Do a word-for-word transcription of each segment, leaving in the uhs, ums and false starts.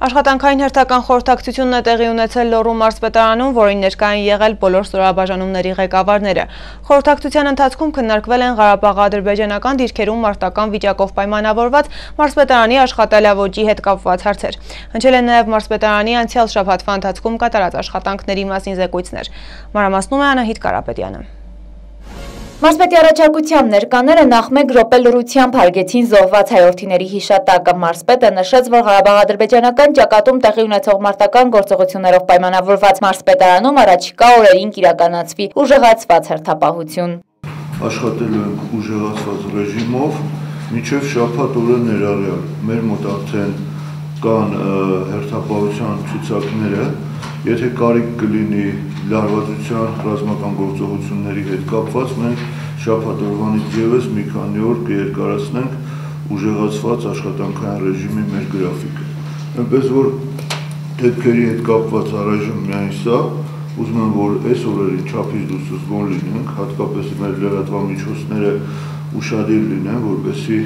Աշխատանքային հերթական խորհրդակցությունն է տեղի ունեցել Լոռու մարզպետարանում, որին ներկա են եղել բոլոր ստորաբաժանումների ղեկավարները։ Խորհրդակցության ընթացքում քննարկվել են Ղարաբաղ-ադրբեջանական դիրքերում մարտական վիճակով պայմանավորված մարզպետարանի աշխատելավոճի հետ կապված հարցեր։ Հնչել են նաև մարզպետարանի անցյալ շաբաթվա ընթացքում կատարած աշխատանքների մասին զեկույցներ։ Մանրամասնում է Անահիտ Կարապետյանը։ Մարզպետի առաջարկությամբ ներկաները նախ մեկ րոպե լռությամբ հարգեցին զոհված հայորդիների հիշատակը։ Մարզպետը նշեց, որ Ղարաբաղ-ադրբեջանական ճակատում տեղի ունեցող մարտական գործողություններով պայմանավորված մարզպետարանում առաջիկա օրերին կիրականացվի ուժեղացված հերթապահություն։ Աշխատելու ենք ուժեղացված ռեժիմով, մինչև շաբաթ օրը ներառյալ։ Մեր մոտ արդեն կան հերթապահության ցուցակները, եթե կարիք կլինի լարվածության ռազմական գործողությունների հետ կապված, մենք շաբաթ օրվանից ևս մի քանի օր կերկարացնենք ուժեղացված աշխատանքային ռեժիմի մեր գրաֆիկը։ Այնպես որ դեպքերի հետ կապված առայժմ միայն սա, ուզում եմ, որ այս օրերին չափից դուրս զգոն լինենք, հատկապես մեր լրատվամիջոցները ուշադիր լինեն, որպեսզի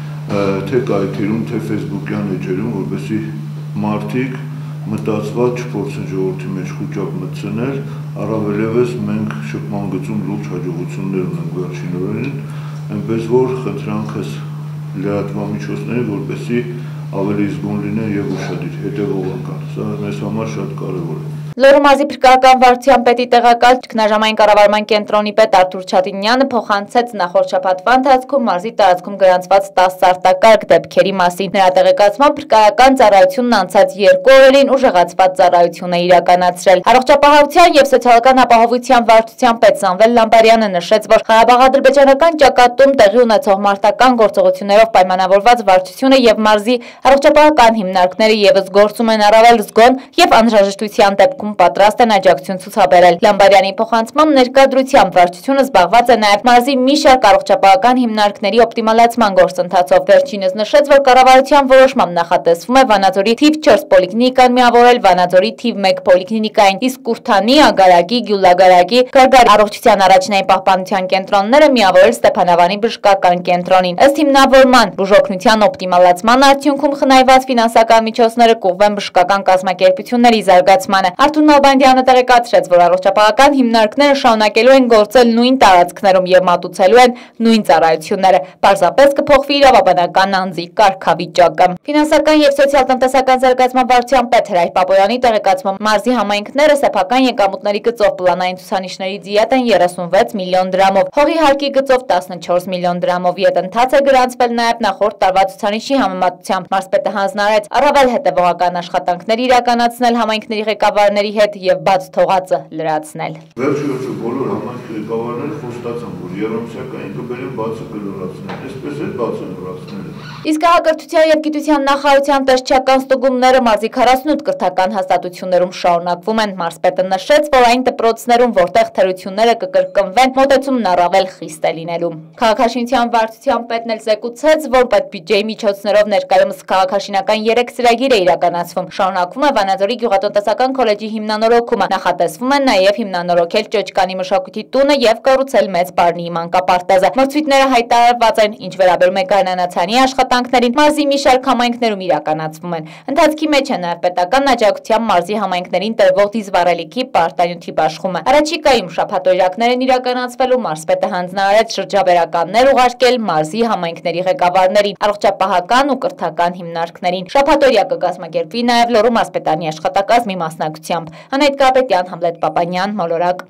թե կայքերում, թե ֆեյսբուքյան էջերում, որպեսզի մարդիկ մտածված չփորձեն ժողովրդի մեջ խուճապ մտցնել, առավելևս մենք շփման գծում լուրջ հաջողություններ ունենք վերջին օրերին, այնպես որ խնդրանքս լրատվամիջոցների, որպեսզի ավելի զգոն լինեն եւ ուշադիր հետեւողական։ Սա մեզ համար շատ կարեւոր է։ Լոռու մարզի փրկարարական վարչության պետի տեղակալ ճգնաժամային կառավարման կենտրոնի պետ Արթուր Չատինյանը փոխանցեց նախորդ շաբաթվա ընթացքում մարզի տարածքում գրանցված տասը արտակարգ դեպքերի մասին։ Նրա տեղեկացմամբ փրկարարական ծառայությունն անցած երկու օրերին ուժեղացված ծառայություն է իրականացրել։ Առողջապահության եւ սոցիալական ապահովության վարչության պետ Սամվել Լամբարյանը նշեց, որ Ղարաբաղ-ադրբեջանական ճակատում տեղի ունեցող մարտական գործողություններով պայմանավորված վարչությունը եւ մարզի առողջապահական հիմնարկները եւս գործում են առավել զգոն եւ անհրաժեշտության դեպքում պատրաստ են աջակցություն ցուցաբերել։ Լամբարյանի փոխանցմամբ ներկայությամբ վարչությունը զբաղված է նաև մարզի մի շարք առողջապահական հիմնարկների օպտիմալացման գործընթացով։ Վերջինս նշեց, որ կառավարության որոշմամբ նախատեսվում է Վանաձորի թիվ չորս պոլիկլինիկան միավորել Վանաձորի թիվ մեկ պոլիկլինիկային, իսկ Կուրթանի, Ագարակի, Գյուլագարակի, Գարգար առողջության առաջնային պահպանության կենտրոնները միավորել Ստեփանավանի բժշկական կենտրոնին։ Ըստ հիմնավորման բուժօգնության օպտիմալացման արդյունքում խնայված ֆինանսական միջոցները կուղվեն բժշկական կազմակերպությունների զարգացմանը։ Արթուր Նալբանդյանը տեղեկացրեց, որ առողջապահական հիմնարկները շարունակելու են գործել նույն տարածքներում եւ մատուցելու են նույն ծառայությունները։ Պարզապես կփոխվի իրավաբանական անձի կարգավիճակը։ Ֆինանսական եւ սոցիալ-տնտեսական զարգացման վարչության պետ Հրայր Պապոյանի տեղեկացմամբ մարզի համայնքները սեփական եկամուտների գծով պլանային ցուցանիշների դիետ են երեսունվեց միլիոն դրամով, հողի հարկի գծով տասնչորս միլիոն դրամով։ Յետընթաց է գրանցվել նաեւ նախորդ տարվա ցուցանիշի համեմատությամբ։ Մարզպետը հանձնարարեց առավել հետեւողական աշխատանքներ իրականացնել համայնքների ղեկավարների հետ եւ բաց թողածը լրացնել։ Վերջիվերջո բոլոր համայնքի ղեկավարները խոստացան, որ երամսյակային կբերեն բացը կլրացնել, այսպես էլ բացը լրացնել։ Իսկ հակակրթության եւ գիտության նախարարության տեսչական ստուգումները մարզի քառասունութ կրթական հաստատություններում շարունակվում են։ Մարզպետը նշեց, որ այն դպրոցներում, որտեղ թերությունները կկրկնվեն, մոտեցումն առավել խիստ է լինելու։ Քաղաքաշինության վարչության պետն էլ զեկուցեց, որ պետբյուջեի միջոցներով ներկայումս քաղաքաշինական երեք ծրագիր է իրականացվում։ Շարունակվում է Վանաձորի գյուղատնտեսական քոլեջի հիմնանորոգումը, նախատեսվում է նաև հիմնանորոգել Ճոճկանի մշակույթի տունը եւ կառուցել մեծ Պարնիի մանկապարտեզը։ Մրցույթները հայտարարված են, ինչ վերաբերում է գարնանացանի աշխատանքներին, մարզի մի շարք համայնքներում իրականացվում են։ Ընթացքի մեջ է նաև պետական աջակցությամբ մարզի համայնքներին տրվող դիզվառելիքի պարտանյութի բաշխումը։ Առաջիկայում շաբաթօրյակներ են իրականացվելու, մարզպետը հանձնարարեց շրջաբերականներ ուղարկել մարզի համայնքների ղեկավարներին, առողջապահական ու կրթական հիմնարկներին։ Շաբաթօրյակը կազմակերպվի նաև Լոռու մարզպետարանի աշխատակազմի մասնակցությամբ։ Անահիտ Կարապետյան, Համլետ Պապանյան, Մոլորակ։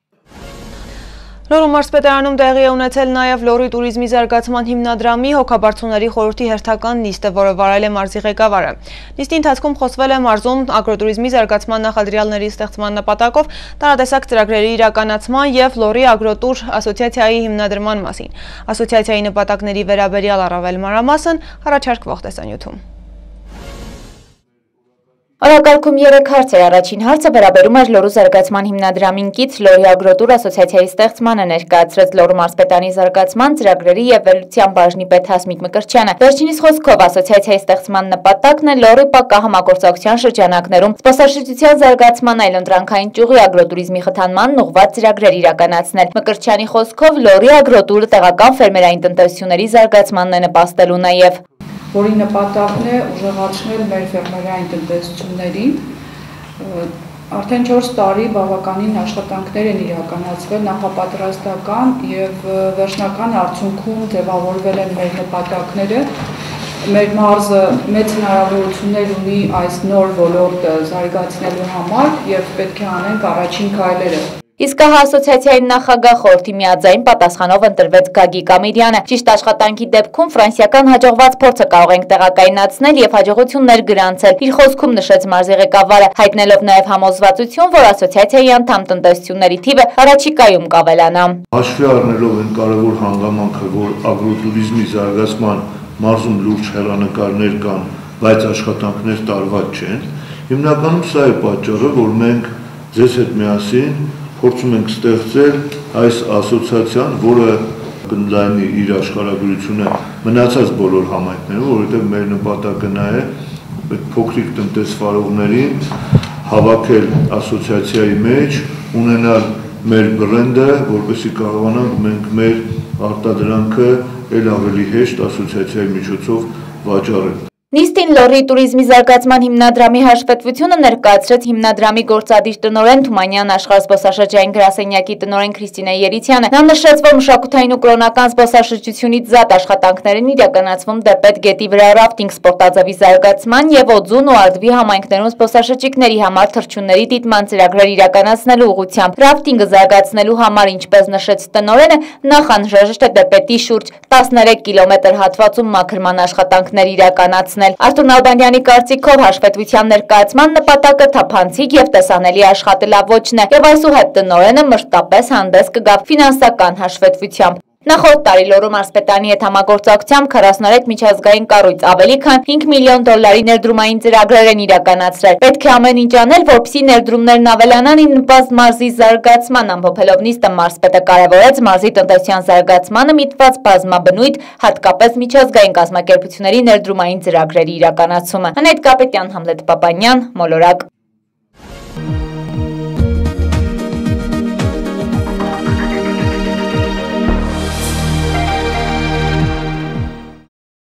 Լոռու մարզպետարանում տեղի է ունեցել նաև Լոռի տուրիզմի զարգացման հիմնադրամի հոգաբարձուների խորհրդի հերթական նիստը, որը վարել է մարզի ղեկավարը։ Նիստի ընթացքում խոսվել է մարզում ագրոտուրիզմի զարգացման նախադրյալների ստեղծման նպատակով տարատեսակ ծրագրերի իրականացման եւ Լոռի ագրոտուր ասոցիացիայի հիմնադրման մասին։ Ասոցիացիայի նպատակների վերաբերյալ առավել մանրամասն առաջարկվող տեսանյութում։ Օրակարգում երեք հարց էր։ Առաջին հարցը վերաբերում էր Լոռու զարգացման հիմնադրամին կից Լոռի ագրոտուր ասոցիացիայի ստեղծմանը, ներկայացրեց Լոռու մարզպետարանի զարգացման ծրագրերի եւ վերլուծության բաժնի պետ Հասմիկ Մկրտչյանը։ Վերջինիս խոսքով ասոցիացիայի ստեղծման նպատակն է Լոռի ՊԿ համագործակցության շրջանակներում զբոսաշրջության զարգացման, այլընտրանքային ճյուղի ագրոտուրիզմի խթանմանն ուղղված ծրագրեր իրականացնել։ Մկրտչյանի խոսքով Լոռի ագրոտուրը տեղական ֆերմերային տնտեսությունների զարգացմանն է նպաստելու նաեւ։ որի նպատակն է ուժեղացնել մեր ֆերմերային տնտեսություններին։ Արդեն չորս տարի բավականին աշխատանքներ են իրականացվել նախապատրաստական եւ վերջնական արդյունքում ձևավորվել են մեր նպատակները։ Մեր մարզը մեծ հնարավորություններ ունի այս նոր ոլորտը զարգացնելու համար եւ պետք է անենք առաջին քայլերը։ Իսկ հա ասոցիացիայի նախագահ խորհրդի միաձայն պատասխանով ընտրվեց Գագիկ Ամիրյանը։ Ճիշտ աշխատանքի դեպքում ֆրանսիական հաջողված փորձը կարող ենք տեղակայնացնել եւ հաջողություններ գրանցել։ Իր խոսքում նշեց մարզի ղեկավարը, հայտնելով նաեւ համոզվածություն, որ ասոցիացիայի անդամ տնտեսությունների թիվը առաջիկայում կավելանա։ Հաշվի առնելով այն կարևոր հանգամանքը, որ ագրոտուրիզմի զարգացման մարզում լուրջ հեռանկարներ կան, բայց աշխատանքներ տարված չեն, հիմնականում սա է պատճառը, որ մենք ձեզ հետ միասին փորձում ենք ստեղծել այս ասոցիացիան, որը կընդլայնի իր աշխարհագրությունը մնացած բոլոր համայնքներում, որովհետև մեր նպատակը նա է այդ փոքրիկ տնտեսվարողներին հավաքել ասոցիացիայի մեջ, ունենալ մեր բրենդը, որպեսզի կարողանանք մենք մեր արտադրանքը ել ավելի հեշտ ասոցիացիայի միջոցով վաճառել։ Նիստին լոռի տուրիզմի զարգացման հիմնադրամի հաշվետվությունը ներկայացրեց հիմնադրամի գործադիր տնօրեն Թումանյան աշխարհ զբոսաշրջային գրասենյակի տնօրեն Քրիստինե Երիցյանը։ Նա նշեց, որ մշակութային ու կրոնական զբոսաշրջությունից զատ աշխատանքներ են իրականացվում դեպետ գետի վրա ռաֆտինգ սպորտաձևի զարգացման եւ Օձուն ու Արդվի համայնքներում զբոսաշրջիկների համար թռչունների դիտման ծրագրեր իրականացնելու ուղղությամբ։ Ռաֆտինգը զարգացնելու համար, ինչպես նշեց տնօրենը, նախ անհրաժեշտ է դեպետի շուրջ տասներեք կիլոմետր հատվածում մաքրման աշխատանքներ իրականացնել։ Արթուր Նալբանդյանի կարծիքով հաշվետվության ներկայացման նպատակը թափանցիկ եւ տեսանելի աշխատելավոճն է եւ այսուհետ տնօրենը մշտապես հանդես կգա ֆինանսական հաշվետվությամբ։ Նախորդ տարի Լոռու մարզպետարանի հետ համագործակցությամբ քառասուներեք միջազգային կառույց ավելի քան հինգ միլիոն դոլարի ներդրումային ծրագրեր են իրականացրել։ Պետք է ամեն ինչ անել, որպեսզի ներդրումներն ավելանան ի նպաստ մարզի զարգացման, ամփոփելով նիստը մարզպետը կարևորեց մարզի տնտեսության զարգացմանը միտված բազմաբնույթ, հատկապես միջազգային կազմակերպությունների ներդրումային ծրագրերի իրականացումը։ Անետ Կապետյան, Համլետ Պապանյան, Մոլորակ։